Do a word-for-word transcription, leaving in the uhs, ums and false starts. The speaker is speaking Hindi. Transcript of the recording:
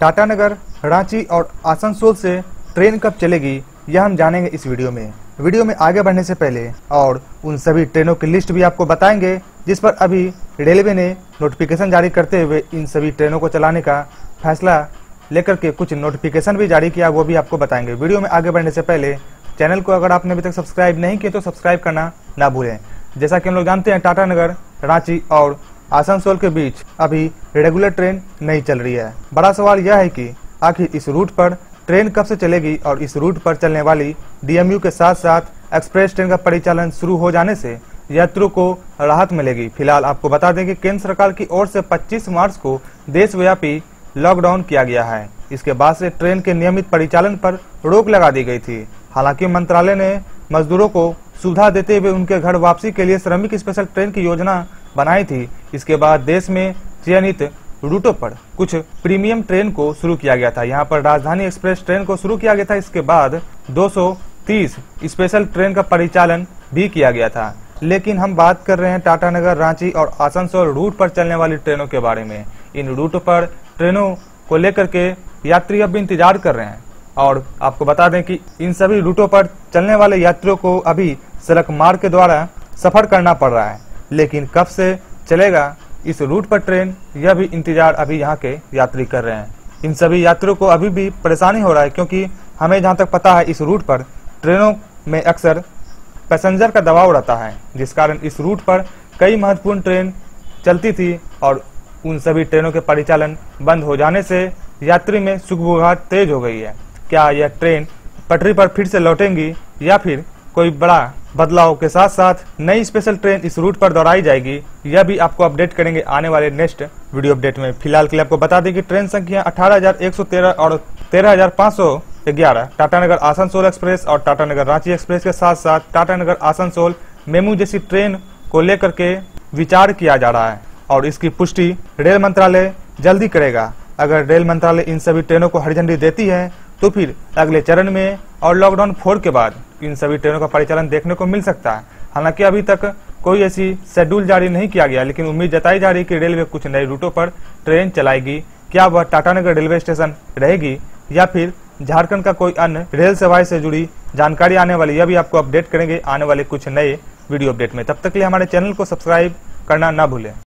टाटानगर, रांची और आसनसोल से ट्रेन कब चलेगी यह हम जानेंगे इस वीडियो में। वीडियो में आगे बढ़ने से पहले और उन सभी ट्रेनों की लिस्ट भी आपको बताएंगे जिस पर अभी रेलवे ने नोटिफिकेशन जारी करते हुए इन सभी ट्रेनों को चलाने का फैसला लेकर के कुछ नोटिफिकेशन भी जारी किया, वो भी आपको बताएंगे। वीडियो में आगे बढ़ने से पहले चैनल को अगर आपने अभी तक सब्सक्राइब नहीं किया तो सब्सक्राइब करना ना भूलें। जैसा कि हम लोग जानते हैं, टाटानगर, रांची और आसनसोल के बीच अभी रेगुलर ट्रेन नहीं चल रही है। बड़ा सवाल यह है कि आखिर इस रूट पर ट्रेन कब से चलेगी और इस रूट पर चलने वाली डीएमयू के साथ साथ एक्सप्रेस ट्रेन का परिचालन शुरू हो जाने से यात्रियों को राहत मिलेगी। फिलहाल आपको बता दें कि केंद्र सरकार की ओर से पच्चीस मार्च को देशव्यापी लॉकडाउन किया गया है। इसके बाद से ट्रेन के नियमित परिचालन पर रोक लगा दी गई थी। हालांकि मंत्रालय ने मजदूरों को सुविधा देते हुए उनके घर वापसी के लिए श्रमिक स्पेशल ट्रेन की योजना बनाई थी। इसके बाद देश में चयनित रूटों पर कुछ प्रीमियम ट्रेन को शुरू किया गया था। यहाँ पर राजधानी एक्सप्रेस ट्रेन को शुरू किया गया था। इसके बाद दो सौ तीस स्पेशल ट्रेन का परिचालन भी किया गया था। लेकिन हम बात कर रहे हैं टाटानगर, रांची और आसनसोल रूट पर चलने वाली ट्रेनों के बारे में। इन रूटों पर ट्रेनों को लेकर के यात्री अब भी इंतजार कर रहे हैं और आपको बता दें कि इन सभी रूटों पर चलने वाले यात्रियों को अभी सड़क मार्ग के द्वारा सफर करना पड़ रहा है। लेकिन कब से चलेगा इस रूट पर ट्रेन, यह भी इंतजार अभी यहाँ के यात्री कर रहे हैं। इन सभी यात्रियों को अभी भी परेशानी हो रहा है क्योंकि हमें जहाँ तक पता है इस रूट पर ट्रेनों में अक्सर पैसेंजर का दबाव रहता है, जिस कारण इस रूट पर कई महत्वपूर्ण ट्रेन चलती थी और उन सभी ट्रेनों के परिचालन बंद हो जाने से यात्री में सुगबुगाहट तेज हो गई है। क्या यह ट्रेन पटरी पर फिर से लौटेंगी या फिर कोई बड़ा बदलाव के साथ साथ नई स्पेशल ट्रेन इस रूट पर दौड़ाई जाएगी, यह भी आपको अपडेट करेंगे आने वाले नेक्स्ट वीडियो अपडेट में। फिलहाल के लिए आपको बता दें कि ट्रेन संख्या अठारह हजार एक सौ तेरह और तेरह हजार पाँच सौ ग्यारह टाटानगर आसनसोल एक्सप्रेस और टाटानगर रांची एक्सप्रेस के साथ साथ टाटानगर आसनसोल मेमू जैसी ट्रेन को लेकर के विचार किया जा रहा है और इसकी पुष्टि रेल मंत्रालय जल्दी करेगा। अगर रेल मंत्रालय इन सभी ट्रेनों को हरी झंडी देती है तो फिर अगले चरण में और लॉकडाउन फोर के बाद इन सभी ट्रेनों का परिचालन देखने को मिल सकता है। हालांकि अभी तक कोई ऐसी शेड्यूल जारी नहीं किया गया, लेकिन उम्मीद जताई जा रही है कि रेलवे कुछ नए रूटों पर ट्रेन चलाएगी। क्या वह टाटानगर रेलवे स्टेशन रहेगी या फिर झारखंड का कोई अन्य रेल सेवाएं से जुड़ी जानकारी आने वाली, यह भी आपको अपडेट करेंगे आने वाले कुछ नए वीडियो अपडेट में। तब तक के लिए हमारे चैनल को सब्सक्राइब करना ना भूलें।